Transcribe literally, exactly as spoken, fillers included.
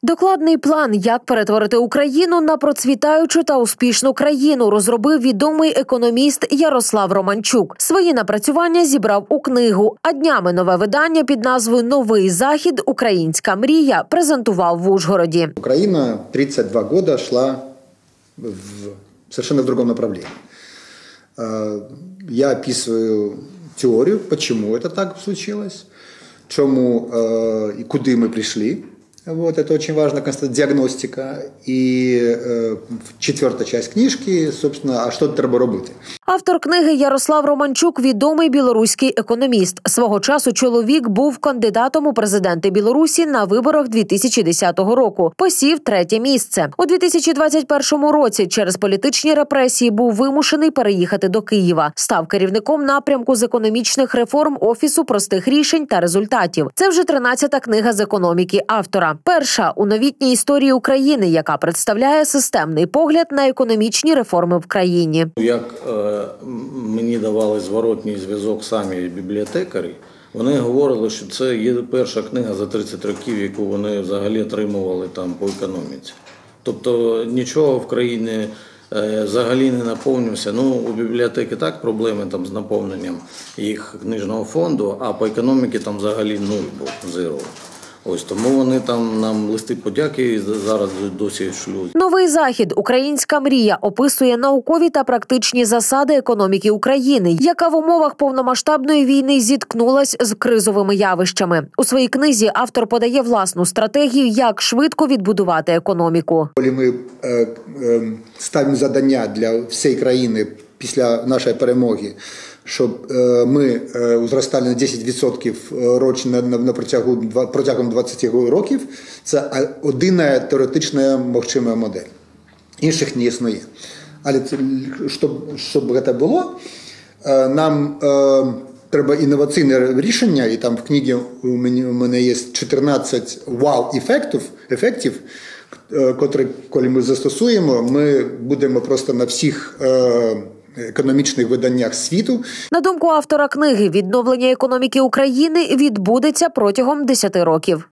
Докладний план, як перетворити Україну на процвітаючу та успішну країну, розробив відомий економіст Ярослав Романчук. Свої напрацювання зібрав у книгу, а днями нове видання під назвою «Новий Захід. Українська мрія» презентував в Ужгороді. Украина тридцать два года шла в совершенно в другом направлении. Я описываю теорию, почему это так случилось, чему и куда мы пришли. Вот, это очень важно, диагностика. И э, четвертая часть книжки, собственно, а що треба робити. Автор книги Ярослав Романчук – відомий білоруський економіст. Свого часу чоловік був кандидатом у президенти Білорусі на виборах дві тисячі десятого року. Посів третє місце. У дві тисячі двадцять першому році через політичні репресії був вимушений переїхати до Києва. Став керівником напрямку з економічних реформ Офісу простих рішень та результатів. Це вже тринадцята книга з економіки автора. Перша у новітній історії України, яка представляє системний погляд на економічні реформи в країні. Як е, мені давали зворотній зв'язок самі бібліотекарі, вони говорили, що це є перша книга за тридцять років, яку вони взагалі отримували там по економіці. Тобто нічого в країні е, взагалі не наповнився. Ну, у бібліотеки так проблеми там з наповненням їх книжного фонду, а по економіці там взагалі нуль був, зеро. Ось тому вони там нам листи подяки зараз досі шлють. Новий Захід. Українська мрія описує наукові та практичні засади економіки України, яка в умовах повномасштабної війни зіткнулась з кризовими явищами. У своїй книзі автор подає власну стратегію, як швидко відбудувати економіку. Коли ми е, е, ставимо завдання для всієї країни після нашої перемоги, щоб ми зростали на десять відсотків рочно на протягу протягом двадцяти років, це єдина теоретична можлива модель. Інших не існує. Але щоб, щоб це було, нам треба інноваційне рішення, і там в книгі у мене, у мене є чотирнадцять вау-ефектів, ефектів, котрі, коли ми застосуємо, ми будемо просто на всіх економічних виданнях світу. На думку автора книги, відновлення економіки України відбудеться протягом десяти років.